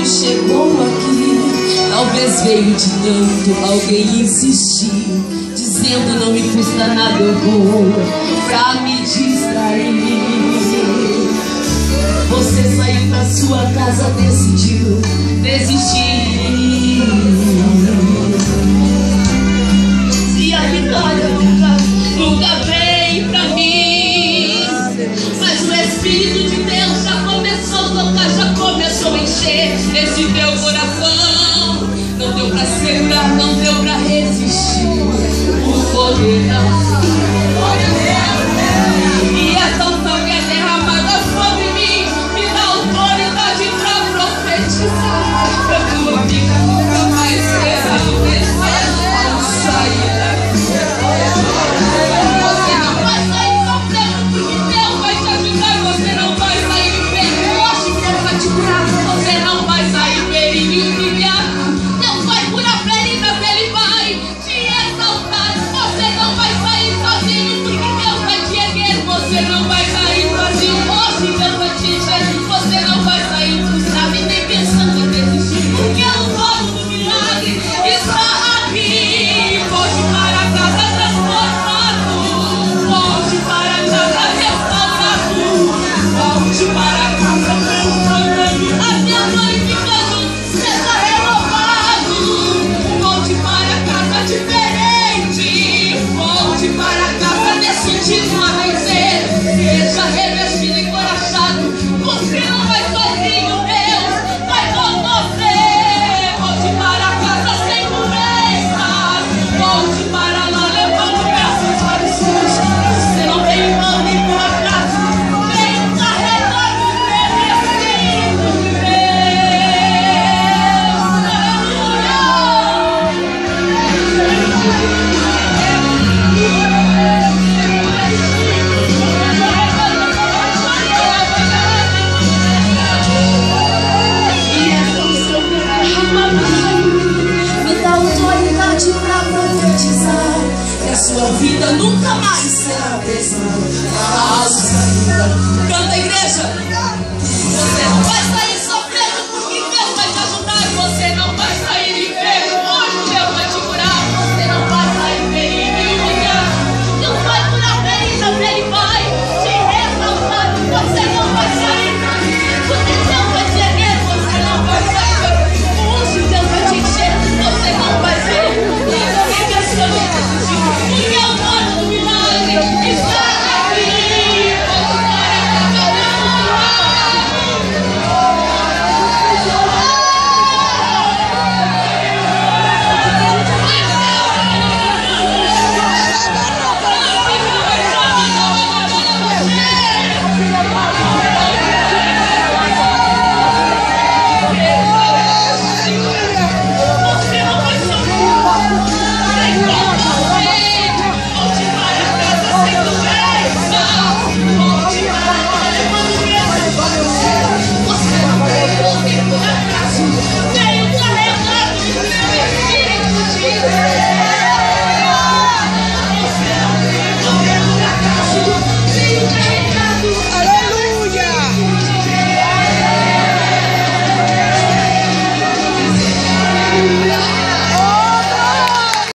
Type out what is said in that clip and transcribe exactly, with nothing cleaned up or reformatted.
chegou aqui. Talvez veio de tanto alguém insistir, dizendo não me custa nada, eu vou pra me distrair. Você saiu da sua casa, decidiu desistir. E a vitória nunca, nunca veio pra mim, mas o Espírito de Deus já começou a tocar, já começou a encher esse teu coração. Não deu pra segurar, não deu pra resistir. O poder não. E essa unção que é derramada sobre mim me dá autoridade pra profetizar. Pra tua vida nunca mais será a mesma. Sair daqui. Você não vai sair sofrendo, porque Deus vai te ajudar. Você não vai sair enfermo, hoje Deus vai te curar. Você não vai sair ferido e humilhado. Deus vai curar feridas, Ele vai te exaltar. Você não vai sair sozinho, porque Deus vai te erguer. Você não vai sair sozinho, hoje Deus vai te encher. Você não vai sair frustrado e nem pensando em desistir, porque o dono do milagre está aqui. Volte para casa transformado, volte para casa restaurado, volte para casa transformando, até glorificando, seja renovado. Volte para casa diferente, volte para casa decidido a vencer, seja revestido e encorajado. Você não vai sozinho, Deus vai com você. Volte para casa sem doenças, volte para lá levando braços para os seus. Você não tem mão nem por atrás, vem carregando o Espírito de Deus. E essa unção que é derramada me dá autoridade para profetizar que a sua vida nunca mais